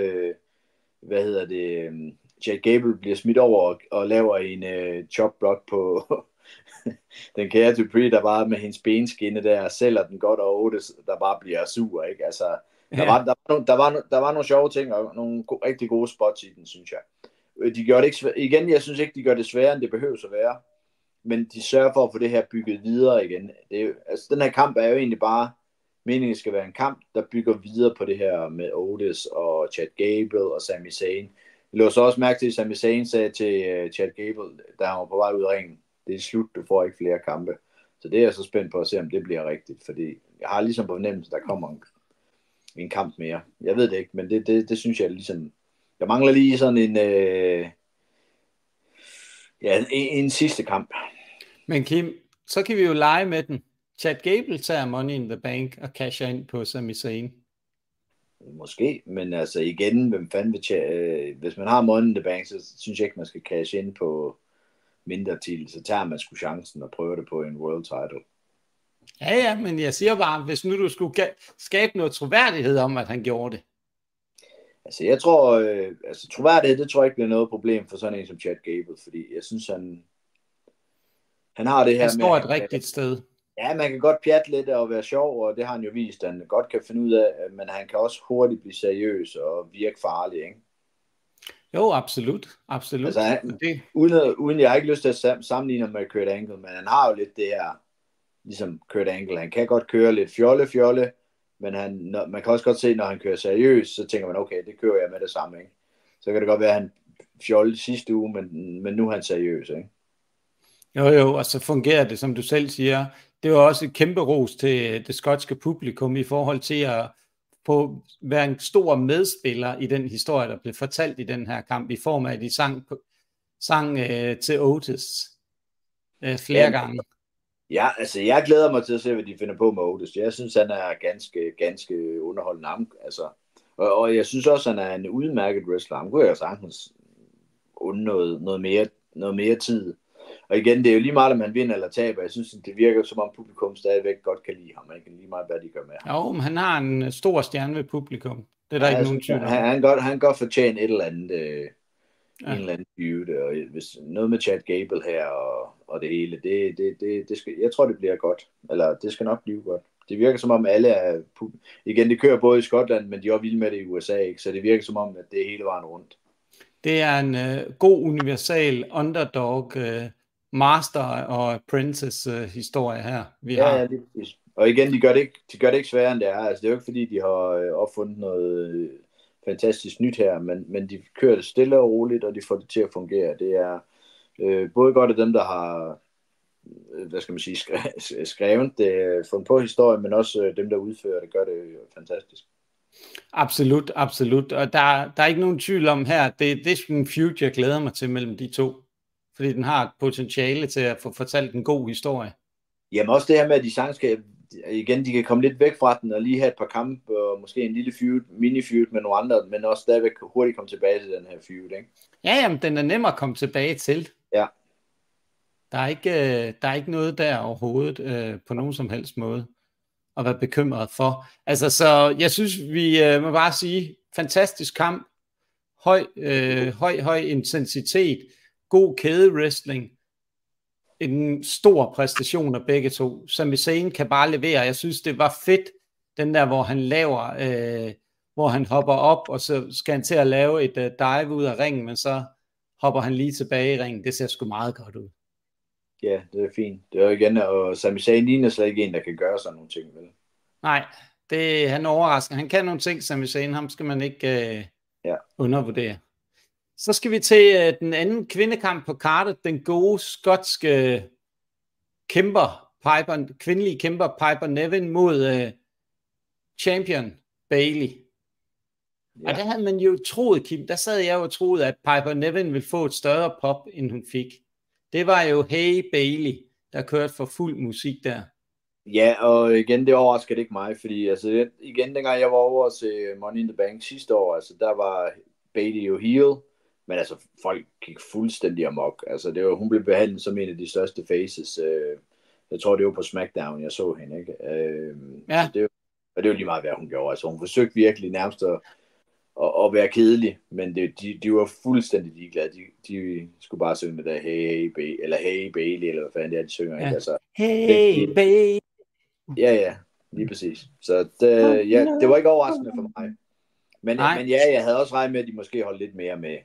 Chad Gable bliver smidt over og laver en chop block på den kære Dupree, der bare med hendes benskinne der sælger den godt, og Otis, der bare bliver sur, ikke? Altså, der var nogle sjove ting, og nogle rigtig gode spots i den, synes jeg. De gør det ikke igen, jeg synes ikke, de gør det sværere, end det behøver at være. Men de sørger for at få det her bygget videre igen. Den her kamp er jo egentlig bare, meningen skal være en kamp, der bygger videre på det her med Otis og Chad Gable og Sami Zayn. Jeg lå så også mærke til, at Sami Zayn sagde til Chad Gable, da han var på vej ud af ringen, det er slut, du får ikke flere kampe. Så det er jeg så spændt på at se, om det bliver rigtigt. Fordi jeg har ligesom på fornemmelse, der kommer en kamp mere. Jeg ved det ikke, men det synes jeg ligesom... Jeg mangler lige sådan en sidste kamp. Men Kim, så kan vi jo lege med den. Chad Gable tager Money in the Bank og casher ind på Sami Zayn. Måske, men altså igen, hvem fanden hvis man har Money in the Bank, så synes jeg ikke, man skal cash ind på mindre titel, så tager man sgu chancen og prøver det på en world title. Ja, men jeg siger bare, hvis nu du skulle skabe noget troværdighed om, at han gjorde det. Altså, jeg tror, troværdighed, det tror jeg ikke bliver noget problem for sådan en som Chad Gable, fordi jeg synes, han har det her Han med... står et rigtigt sted. Ja, man kan godt pjatte lidt og være sjov, og det har han jo vist, at han godt kan finde ud af, men han kan også hurtigt blive seriøs og virke farlig, ikke? Jo, absolut. Altså, uden jeg har ikke lyst til at sammenligne ham med Kurt Angle, men han har jo lidt det her, ligesom Kurt Angle. Han kan godt køre lidt fjolle, men man kan også godt se, når han kører seriøs, så tænker man, okay, det kører jeg med det samme, ikke? Så kan det godt være, at han fjolle sidste uge, men nu er han seriøs, ikke? Jo, og så fungerer det, som du selv siger. Det var også et kæmpe ros til det skotske publikum i forhold til at være en stor medspiller i den historie, der blev fortalt i den her kamp, i form af, at de sang til Otis flere gange. Ja, altså jeg glæder mig til at se, hvad de finder på med Otis. Jeg synes, han er ganske underholdende. Altså, og jeg synes også, han er en udmærket wrestler. Han kunne jo sagtens unde noget mere tid. Og igen, det er jo lige meget, om han vinder eller taber. Jeg synes, det virker som om publikum stadigvæk godt kan lide ham. Ikke lige meget, hvad de gør med ham. Jo, men han har en stor stjerne ved publikum. Det er der ikke nogen tvivl om. Han godt fortjene et eller andet, en eller anden feud. Og hvis noget med Chad Gable her og det hele, det skal, jeg tror, det bliver godt. Eller det skal nok blive godt. Det virker som om alle er... Igen, det kører både i Skotland, men de er også vilde med det i USA, ikke? Så det virker som om, at det er hele vejen rundt. Det er en god universal underdog master og apprentice historie her, vi har. Ja, og igen, de gør det ikke sværere, end det er. Altså, det er jo ikke, fordi de har opfundet noget fantastisk nyt her, men de kører det stille og roligt, og de får det til at fungere. Det er både godt af dem, der har skrevet det, fundet på historien, men også dem, der udfører det, gør det fantastisk. Absolut. Og der er ikke nogen tvivl om her, det er en feud, jeg glæder mig til mellem de to. Fordi den har et potentiale til at få fortalt en god historie. Jamen også det her med, at de kan komme lidt væk fra den, og lige have et par kampe, og måske en lille mini-feud med nogle andre, men også stadigvæk hurtigt komme tilbage til den her feud, ikke? Ja, jamen, den er nem at komme tilbage til. Ja. Der er ikke noget der overhovedet på nogen som helst måde at være bekymret for. Altså, så jeg synes, vi må bare sige, fantastisk kamp, høj intensitet, god kædewrestling, en stor præstation af begge to. Sami Zayn kan bare levere. Jeg synes, det var fedt, den der, hvor han hvor han hopper op, og så skal han til at lave et dive ud af ringen, men så hopper han lige tilbage i ringen. Det ser sgu meget godt ud. Ja, det er fint. Det er jo igen, og Sami Zayn ligner slet ikke en, der kan gøre sådan nogle ting, vel? Nej, han overrasker. Han kan nogle ting, Sami Zayn. Ham skal man ikke undervurdere. Så skal vi til den anden kvindekamp på kartet. Den gode skotske kvindelige kæmper Piper Niven mod champion Bayley. Ja. Og der havde man jo troet, Kim, der sad jeg jo og troede, at Piper Niven ville få et større pop, end hun fik. Det var jo Hey Bayley, der kørte for fuld musik der. Ja, og igen, det overrasker det ikke mig, fordi altså, igen, dengang jeg var over til Money in the Bank sidste år, altså, der var Bayley jo heel, men altså, folk gik fuldstændig amok. Altså, hun blev behandlet som en af de største faces. Jeg tror, det var på SmackDown, jeg så hende, ikke? Ja. Og det var lige meget, hvad hun gjorde. Altså, hun forsøgte virkelig nærmest at være kedelig, men de var fuldstændig ligeglade. De skulle bare synge det der Hey Bayley, eller Hey Bayley, eller hvad fanden det er, de synger. Ja. Altså, Hey Bayley. Ja, lige præcis. Så det var ikke overraskende for mig. Men ja, jeg havde også regnet med, at de måske holdt lidt mere med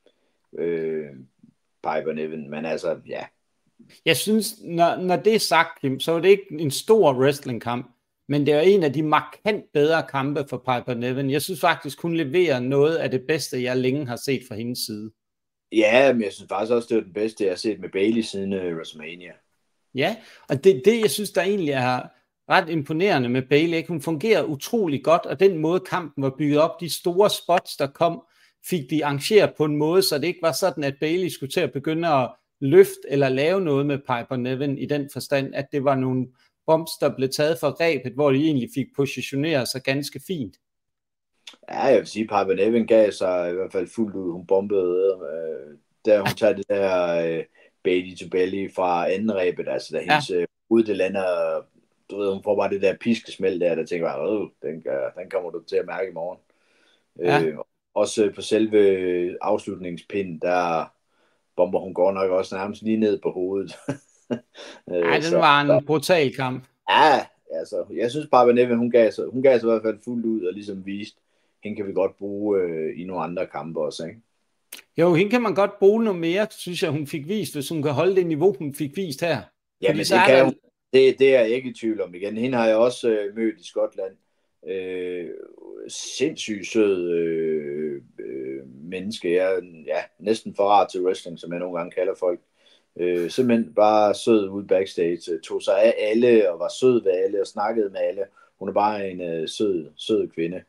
Piper Niven, men altså, ja. Jeg synes, når det er sagt, Kim, så er det ikke en stor wrestlingkamp, men det er en af de markant bedre kampe for Piper Niven. Jeg synes faktisk, hun leverer noget af det bedste, jeg længe har set fra hendes side. Ja, men jeg synes faktisk også, det er den bedste, jeg har set med Bayley siden WrestleMania. Ja, og det jeg synes, der egentlig er ret imponerende med Bayley, ikke? Hun fungerer utrolig godt, og den måde kampen var bygget op, de store spots, der kom, fik de arrangeret på en måde, så det ikke var sådan, at Bayley skulle til at begynde at løfte eller lave noget med Piper Niven i den forstand, at det var nogle bombs, der blev taget fra rebet, hvor de egentlig fik positioneret sig ganske fint. Ja, jeg vil sige, Piper Niven gav sig i hvert fald fuldt ud. Hun bombede, da hun tager det der Bailey to belly fra anden rebet, altså da Ja, hendes ud det lander, du ved, hun får bare det der piskesmæld der tænker bare, den kommer du til at mærke i morgen. ja. Også på selve afslutningspinden, der bomber hun godt nok også nærmest lige ned på hovedet. Ej, den så, var en brutal kamp. ja, altså, jeg synes bare, at hun gav sig i hvert fald fuldt ud og ligesom vist, hende kan vi godt bruge i nogle andre kampe også, ikke? Jo, hende kan man godt bruge noget mere, synes jeg, hun fik vist, hvis hun kan holde det niveau, hun fik vist her. Ja, men det kan hun. Det er jeg ikke i tvivl om igen. Hende har jeg også mødt i Skotland. Sindssygt sød menneske. Jeg er næsten for rar til wrestling, som jeg nogle gange kalder folk. Simpelthen bare sød ude backstage. Tog sig af alle og var sød ved alle og snakkede med alle. Hun er bare en sød kvinde.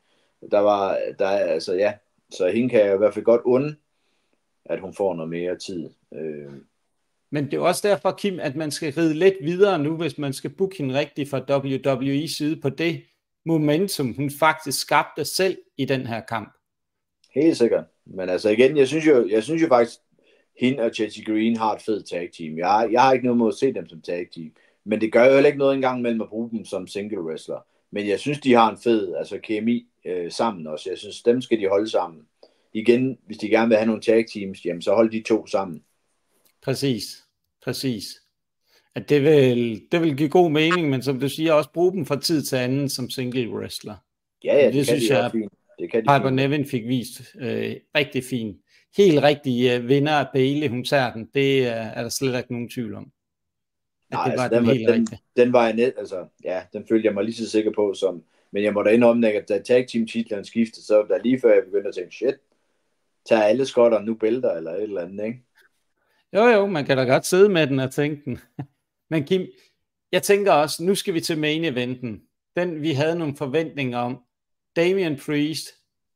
Så hende kan jeg i hvert fald godt unde, at hun får noget mere tid. Men det er også derfor, Kim, at man skal ride lidt videre nu, hvis man skal booke hende rigtigt fra WWE side på det momentum, hun faktisk skabte selv i den her kamp. Helt sikkert. Men altså igen, jeg synes jo faktisk, hende og Chelsea Green har et fedt tag team. Jeg har ikke noget mod at se dem som tag team. Men det gør jo heller ikke noget engang mellem at bruge dem som single wrestler. Men jeg synes, de har en fed kemi sammen også. Jeg synes, dem skal de holde sammen. Igen, hvis de gerne vil have nogle tag teams, jamen, så hold de to sammen. Præcis. At det vil give god mening, men som du siger, også bruge dem fra tid til anden som single wrestler. Ja, det synes jeg fint. Piper Niven fik vist rigtig fint. Helt rigtig vinder af Bailey, hun tager den. Det er der slet ikke nogen tvivl om. Nej, det var den var jeg net, altså, ja, den følte jeg mig lige så sikker på som, men jeg må da indrømme, at da tag team titlerne skiftede, så der lige før jeg begyndte at tænke, shit, tager alle skotter nu bælter eller et eller andet, ikke? Jo, man kan da godt sidde med den og tænke den. Men Kim, jeg tænker også, nu skal vi til main eventen. Den vi havde nogle forventninger om. Damian Priest,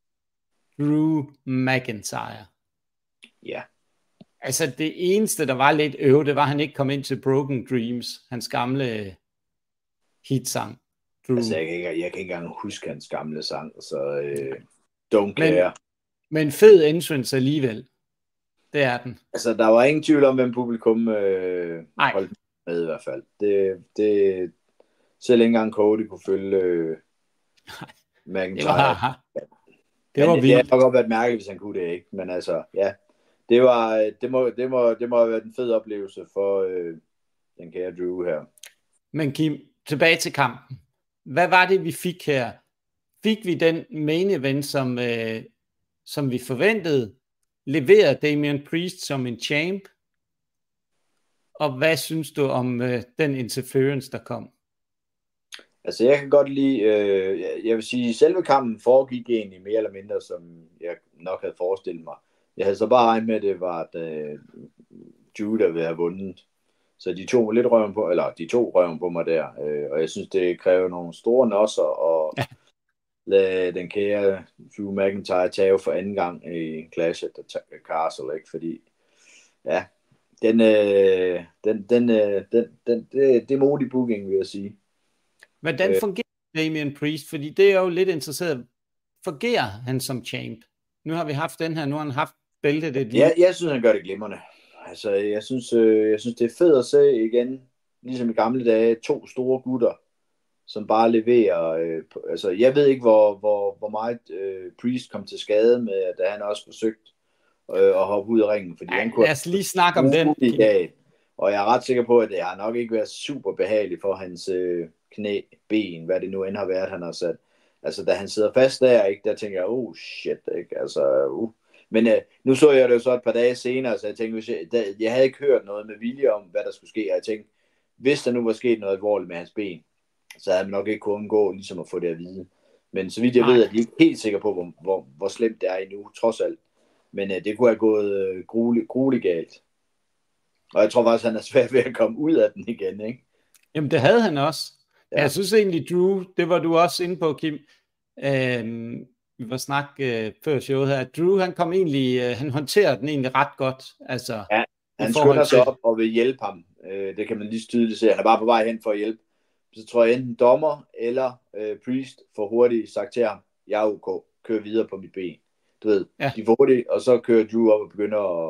Drew McIntyre. Ja. Altså det eneste, der var lidt det var, at han ikke kom ind til Broken Dreams, hans gamle hitsang. Altså jeg kan ikke engang huske hans gamle sang, så don't care. Men fed entrance alligevel. Det er den. Altså, der var ingen tvivl om, hvem publikum holdt med i hvert fald. Det selv ikke engang Cody kunne følge McIntyre. Det var vildt. Det har godt været mærkeligt, hvis han kunne det ikke. Men altså, ja. Det må have været en fed oplevelse for den kære Drew her. Men Kim, tilbage til kampen. Hvad var det, vi fik her? Fik vi den main event, som vi forventede? Leverede Damian Priest som en champ? Og hvad synes du om den interference, der kom? Altså, jeg kan godt lide, jeg vil sige, selve kampen foregik egentlig mere eller mindre, som jeg nok havde forestillet mig. Jeg havde så bare regnet med, at det var Drew, der ville have vundet. Så de to røven på mig der. Og jeg synes, det kræver nogle store nosser og lade den kære Drew McIntyre tage for anden gang i Clash at the Castle, ikke? Fordi, ja, det er modig booking, vil jeg sige. Hvordan fungerer Damian Priest? Fordi det er jo lidt interesseret. Fungerer han som champ? Nu har vi haft den her, nu har han haft bæltet. Ja, jeg synes, han gør det glimrende. Altså, jeg synes, det er fedt at se igen, ligesom i gamle dage, to store gutter, som bare leverer. Altså, jeg ved ikke, hvor meget Priest kom til skade med, at han også forsøgt at hoppe ud af ringen. Fordi han kunne lad os lige snakke om den. I dag. Og jeg er ret sikker på, at det har nok ikke været super behageligt for hans knæ, ben, hvad det nu end har været, han har sat. Altså, da han sidder fast der, ikke, der tænker jeg, shit, ikke? Altså, Men nu så jeg det jo så et par dage senere, så jeg tænkte, jeg havde ikke hørt noget med vilje om, hvad der skulle ske, og jeg tænkte, hvis der nu var sket noget alvorligt med hans ben, så havde man nok ikke kunnet undgå ligesom at få det at vide. Men så vidt jeg ved, at de ikke er helt sikre på, hvor slemt det er endnu, trods alt. Men det kunne have gået grueligt galt. Og jeg tror faktisk, han er svært ved at komme ud af den igen, ikke? Jamen, det havde han også. Ja. Jeg synes egentlig, Drew, det var du også inde på, Kim. Vi var snakke før showet her. Drew, han kom egentlig, han håndterede den egentlig ret godt. Altså, ja, han skynder sig op og vil hjælpe ham. Det kan man lige tydeligt se. Han er bare på vej hen for at hjælpe. Så tror jeg enten dommer eller Priest får hurtigt sagt til ham, jeg er okay, kør videre på mit ben. Du ved, de får hurtigt, og så kører Drew op og begynder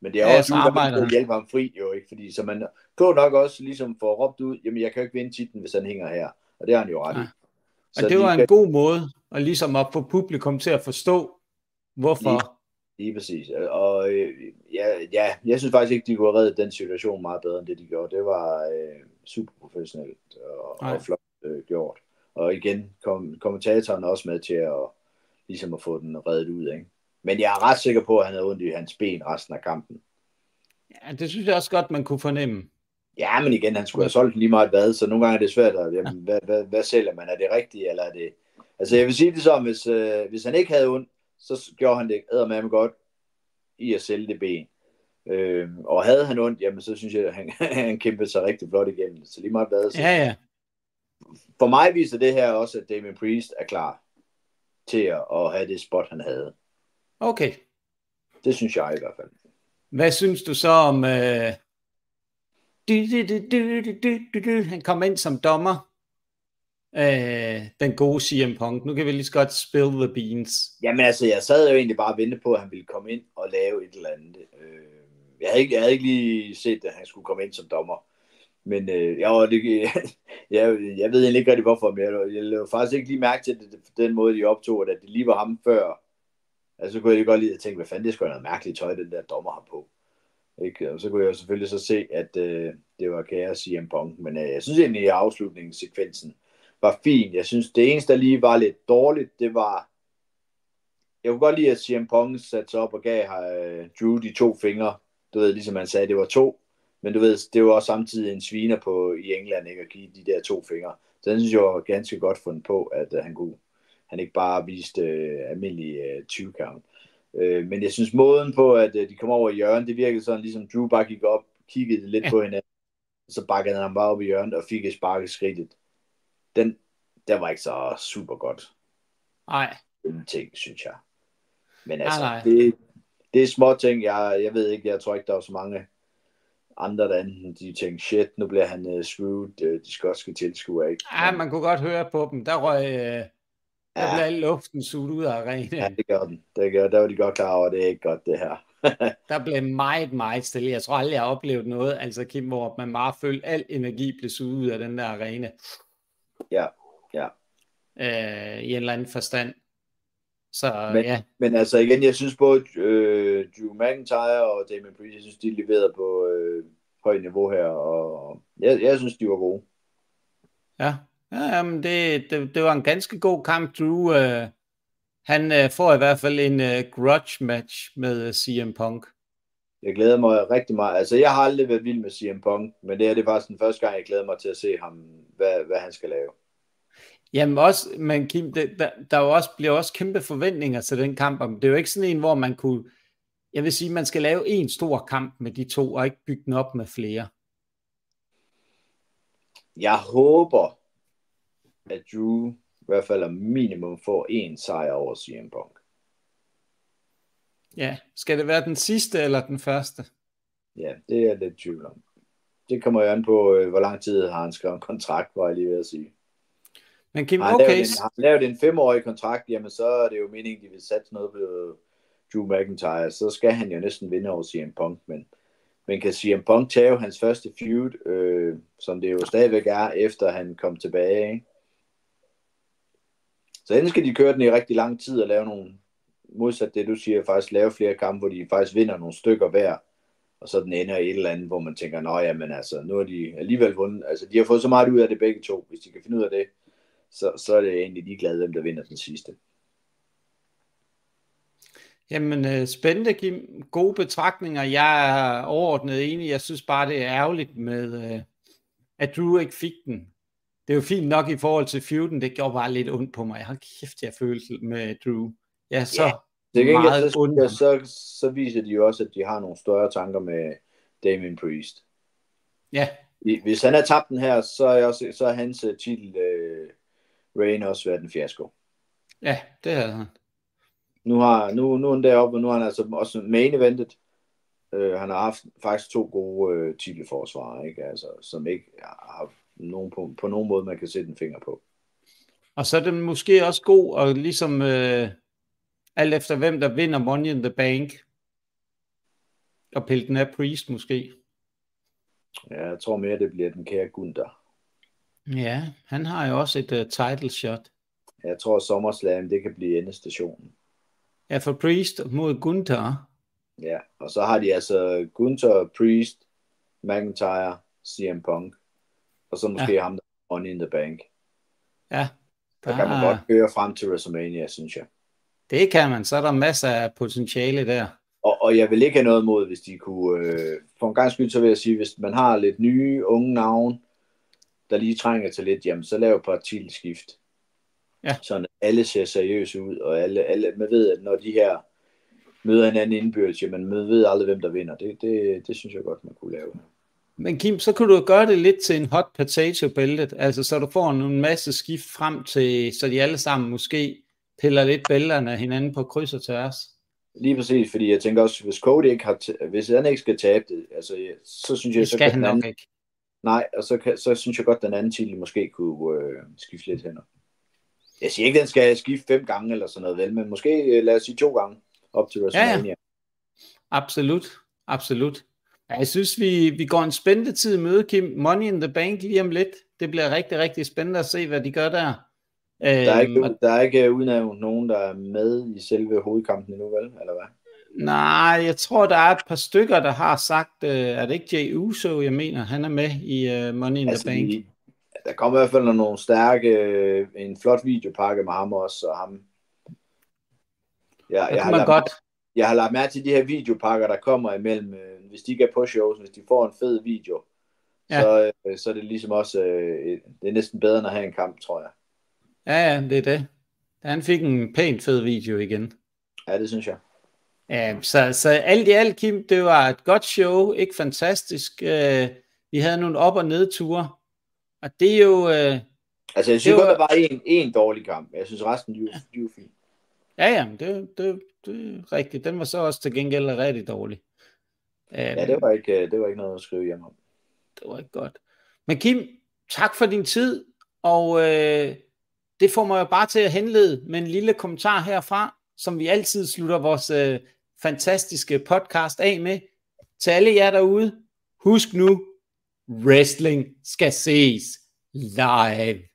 Men det er Ja, også så Drew, der arbejder vil han. hjælpe ham fri, jo ikke? Fordi så man kan nok også ligesom få råbt ud, jamen jeg kan jo ikke vinde titlen, hvis han hænger her. Og det har han jo ret Nej. i. Og Så det de var en kan god måde at ligesom at få publikum til at forstå, lige, hvorfor. lige præcis. Og ja, jeg synes faktisk ikke, de kunne have reddet den situation meget bedre, end det de gjorde. Det var super professionelt og Nej. flot gjort. Og igen, kommentatoren også med til at, ligesom at få den reddet ud, ikke? Men jeg er ret sikker på, at han havde ondt i hans ben resten af kampen. Ja, det synes jeg også godt, man kunne fornemme. Ja, men igen, han skulle have solgt lige meget hvad, så nogle gange er det svært at, jamen, hvad sælger man? Er det rigtigt, eller er det... Altså, jeg vil sige det som, hvis han ikke havde ondt, så gjorde han det eddermame godt i at sælge det ben. Og havde han ondt, jamen, så synes jeg, at han kæmpede sig rigtig flot igennem. Så lige meget hvad. Så Ja, ja. for mig viser det her også, at Damien Priest er klar til at have det spot, han havde. Okay. Det synes jeg i hvert fald. Hvad synes du så om... Han kom ind som dommer. Den gode CM Punk. Nu kan vi lige så godt spill the beans. Jamen altså, jeg sad jo egentlig bare og ventede på, at han ville komme ind og lave et eller andet. Jeg havde ikke lige set, at han skulle komme ind som dommer. Men jeg ved egentlig ikke rigtig hvorfor, men jeg lavede faktisk ikke lige mærke til det, den måde, de optog, at det lige var ham før. Altså, så kunne jeg lige godt lide at tænke, hvad fanden, det skulle noget mærkeligt tøj, den der dommer har på. Ikke? Og så kunne jeg selvfølgelig så se, at det var kære CM Punk. Men jeg synes egentlig, at afslutningssekvensen var fin. Jeg synes, det eneste, der lige var lidt dårligt, det var... Jeg kunne godt lide, at CM Punk satte sig op og gav Drew de 2 fingre. Du ved, ligesom han sagde, det var 2. Men du ved, det var også samtidig en sviner i England, ikke, at give de der 2 fingre. Så den synes jeg var ganske godt fundet på, at han ikke bare viste almindelig 20 count. Men jeg synes, måden på, at de kom over i hjørnet, det virkede sådan, ligesom Drew bare gik op, kiggede lidt på hinanden, så bakkede han bare op i hjørnet og fik et spark i skridtet. Der var ikke så super godt. Nej. Den ting, synes jeg. Men altså, Nej. det er små ting. Jeg ved ikke, jeg tror ikke, der var så mange andre, der enten de tænkte, shit, nu bliver han screwed, de skotske tilskuere, ikke? Ja, man kunne godt høre på dem. Der blev al luften suget ud af arenaen. Ja, det gør den. Der var de godt klar over, at det er ikke godt, det her. Der blev meget, meget stille. Jeg tror aldrig, jeg har oplevet noget, altså Kim, hvor man bare følte, al energi blev suget ud af den der arena. Ja. I en eller anden forstand. Så men altså igen, jeg synes både Drew McIntyre og Damien Priest, jeg synes, de leverede på højt niveau her, og jeg synes, de var gode. Ja, men det var en ganske god kamp. Drew, han får i hvert fald en grudge match med CM Punk. Jeg glæder mig rigtig meget. Altså, jeg har aldrig været vild med CM Punk, men det er faktisk den første gang, jeg glæder mig til at se ham, hvad han skal lave. Jamen også, men Kim, bliver også kæmpe forventninger til den kamp. Det er jo ikke sådan en, hvor man kunne, jeg vil sige, man skal lave en stor kamp med de 2, og ikke bygge den op med flere. Jeg håber, at Drew i hvert fald minimum får 1 sejr over CM Punk. Ja, skal det være den sidste eller den første? Ja, det er lidt tvivl om. Det kommer jo an på, hvor lang tid har han skrevet en kontrakt, var jeg lige ved at sige. Men Kim, har han lavet en 5-årig kontrakt, jamen så er det jo meningen, de vil satse noget på Drew McIntyre, så skal han jo næsten vinde over CM Punk, men kan CM Punk tage hans første feud, som det jo stadigvæk er, efter han kom tilbage, ikke? Så enten skal de køre den i rigtig lang tid og lave nogle, modsat det du siger, faktisk lave flere kampe, hvor de faktisk vinder nogle stykker hver, og så den ender i et eller andet, hvor man tænker, nå jamen altså, nu har de alligevel vundet, altså de har fået så meget ud af det begge 2, hvis de kan finde ud af det, så er det egentlig ligeglade, hvem der vinder den sidste. Jamen, spændende, Kim. Gode betragtninger. Jeg er overordnet enig. Jeg synes bare, det er ærgerligt med, at Drew ikke fik den. Det er jo fint nok i forhold til feuden. Det gjorde bare lidt ondt på mig. Jeg har kæft, jeg følte med Drew. Ja, så meget ondt. Så viser de jo også, at de har nogle større tanker med Damien Priest. Ja. Hvis han har tabt den her, så er hans titel reign også været en fiasko. Ja, det havde han. Nu er han deroppe, og nu har han altså også main eventet. Han har haft faktisk 2 gode titelforsvarer, ikke? Altså, som ikke har nogen på nogen måde, man kan sætte en finger på. Og så er det måske også god, og ligesom alt efter hvem der vinder Money in the Bank, og pille den af Priest måske. Ja, jeg tror mere, det bliver den kære Gunther. Ja, han har jo også et title shot. Jeg tror, SummerSlam, det kan blive endestationen. Ja, for Priest mod Gunther. Ja, og så har de altså Gunther, Priest, McIntyre, CM Punk, og så måske ham, der er Money in the Bank. Ja. Der kan man godt køre frem til WrestleMania, synes jeg. Det kan man, så er der masser af potentiale der. Og jeg vil ikke have noget imod, hvis de kunne, for en gang skyld, så vil jeg sige, hvis man har lidt nye, unge navn, der lige trænger til lidt, jamen så lav et par titelskift. Ja. Sådan alle ser seriøse ud, og alle, man ved, at når de her møder hinanden indbyrdes, jamen man ved aldrig, hvem der vinder. Det synes jeg godt, man kunne lave. Men Kim, så kunne du gøre det lidt til en hot potato bæltet, altså så du får en masse skift frem til, så de alle sammen måske piller lidt bælterne af hinanden på kryds og tværs. Lige præcis, fordi jeg tænker også, hvis Cody ikke har, hvis han ikke skal tabe det, altså, så synes jeg, det skal han nok ikke. Nej, og så synes jeg godt, den anden titel måske kunne skifte lidt hænder. Jeg siger ikke, den skal skifte 5 gange eller sådan noget, vel, men måske lad os sige 2 gange op til WrestleMania. Ja. Absolut. Jeg synes, vi går en spændende tid i møde, Kim. Money in the Bank lige om lidt. Det bliver rigtig, rigtig spændende at se, hvad de gør der. Der er ikke udnævnt nogen, der er med i selve hovedkampen endnu, vel? Eller hvad? Nej, jeg tror, der er et par stykker, der har sagt, er det ikke Jey Uso, jeg mener, han er med i Money in the Bank. Der kommer i hvert fald nogle stærke, en flot videopakke med ham også, og ham. Jeg har lagt mærke til de her videopakker, der kommer imellem, hvis de ikke er på shows, hvis de får en fed video, så er det ligesom også, det er næsten bedre end at have en kamp, tror jeg. Ja, det er det. Han fik en pænt fed video igen. Ja, det synes jeg. Ja, så alt i alt, Kim, det var et godt show, ikke fantastisk. Vi havde nogle op- og nedture, og det er jo... altså, jeg synes godt, der var en dårlig kamp. Jeg synes, resten de var fint. Ja, det er rigtigt. Den var så også til gengæld rigtig dårlig. Ja, det var ikke noget at skrive hjem om. Det var ikke godt. Men Kim, tak for din tid, og det får mig jo bare til at henlede med en lille kommentar herfra, som vi altid slutter vores fantastiske podcast af med. Til alle jer derude, husk nu, wrestling skal ses live.